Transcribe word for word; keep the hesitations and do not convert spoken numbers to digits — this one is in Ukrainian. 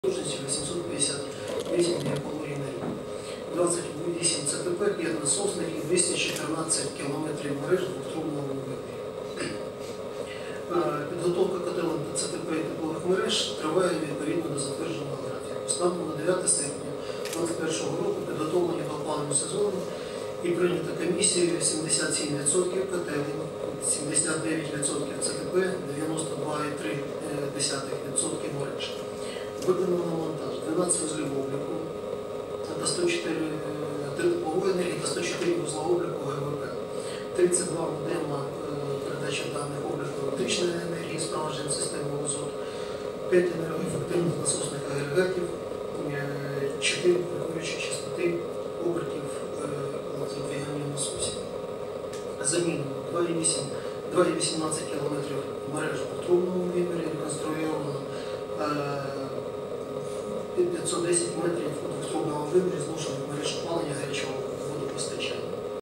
потужністю вісімсот п'ятдесят вісім гігакалорій на рік. двадцять вісім це те пе, п'ять насосних і двісті чотирнадцять кілометрів мереж двохтрубного виміру. Підготовка котелень до це те пе і теплових мереж триває відповідно до затвердженого графіку. Станом на дев'яте серпня дві тисячі двадцять першого року підготовлені до опалювального сезону і прийнята комісією сімдесят сім відсотків котелень, сімдесят дев'ять відсотків це те пе, дев'яносто два цілих три десятих відсотка мереж. Виконано монтаж дванадцять вузлів обліку та сто чотири теплової енергії та сто чотири вузла обліку ге ве пе, тридцять два модема передачі даних обліку електричної енергії з впровадженням системи ОЗО, п'ять енергоефективних насосних агрегатів, чотири прикурюючі частоти обертів електродвигання насосів. Замінено два цілих вісімнадцять кілометрів мереж в трубному вимірі, реконструйовано п'ятсот десять метрів двохтрубного вимірі